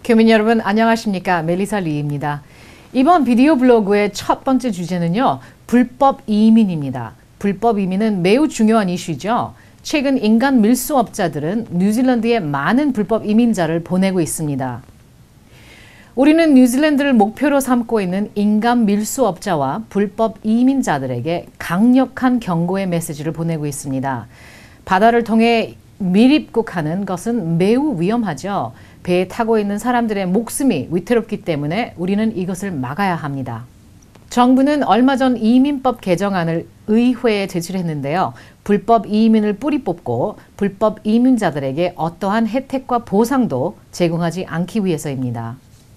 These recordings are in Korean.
교민 여러분 안녕하십니까? 멜리사 리입니다. 이번 비디오 블로그의 첫 번째 주제는요. 불법 이민입니다. 불법 이민은 매우 중요한 이슈죠. 최근 인간 밀수업자들은 뉴질랜드에 많은 불법 이민자를 보내고 있습니다. 우리는 뉴질랜드를 목표로 삼고 있는 인간 밀수업자와 불법 이민자들에게 강력한 경고의 메시지를 보내고 있습니다. 바다를 통해 밀입국하는 것은 매우 위험하죠. 배에 타고 있는 사람들의 목숨이 위태롭기 때문에 우리는 이것을 막아야 합니다. 정부는 얼마 전 이민법 개정안을 의회에 제출했는데요. 불법 이민을 뿌리 뽑고 불법 이민자들에게 어떠한 혜택과 보상도 제공하지 않기 위해서입니다.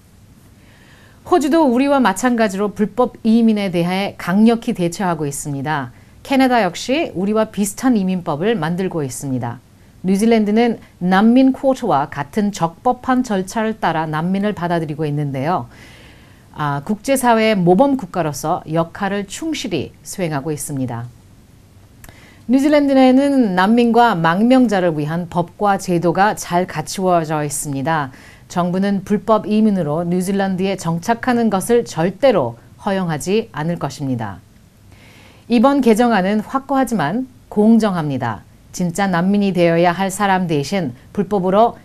호주도 우리와 마찬가지로 불법 이민에 대해 강력히 대처하고 있습니다. 캐나다 역시 우리와 비슷한 이민법을 만들고 있습니다. 뉴질랜드는 난민 쿼터와 같은 적법한 절차를 따라 난민을 받아들이고 있는데요. 국제사회의 모범 국가로서 역할을 충실히 수행하고 있습니다. 뉴질랜드에는 난민과 망명자를 위한 법과 제도가 잘 갖추어져 있습니다. 정부는 불법 이민으로 뉴질랜드에 정착하는 것을 절대로 허용하지 않을 것입니다. 이번 개정안은 확고하지만 공정합니다. 진짜 난민이 되어야 할 사람 대신 불법으로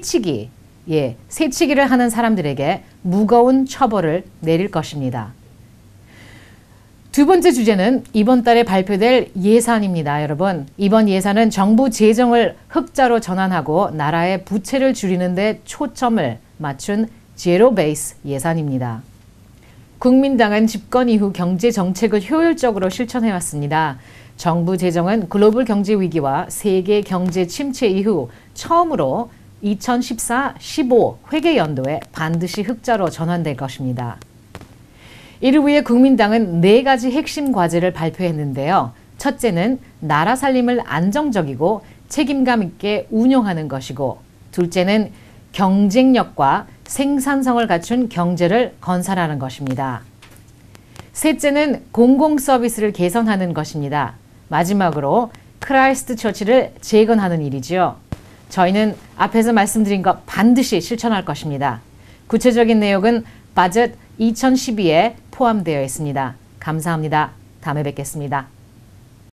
새치기를 하는 사람들에게 무거운 처벌을 내릴 것입니다. 두 번째 주제는 이번 달에 발표될 예산입니다, 여러분. 이번 예산은 정부 재정을 흑자로 전환하고 나라의 부채를 줄이는 데 초점을 맞춘 제로 베이스 예산입니다. 국민당은 집권 이후 경제 정책을 효율적으로 실천해왔습니다. 정부 재정은 글로벌 경제 위기와 세계 경제 침체 이후 처음으로 2014-15 회계 연도에 반드시 흑자로 전환될 것입니다. 이를 위해 국민당은 4가지 핵심 과제를 발표했는데요. 첫째는 나라 살림을 안정적이고 책임감 있게 운용하는 것이고, 둘째는 경쟁력과 생산성을 갖춘 경제를 건설하는 것입니다. 셋째는 공공 서비스를 개선하는 것입니다. 마지막으로 크라이스트 처치를 재건하는 일이지요. 저희는 앞에서 말씀드린 것 반드시 실천할 것입니다. 구체적인 내용은 바젯 2012에 포함되어 있습니다. 감사합니다. 다음에 뵙겠습니다.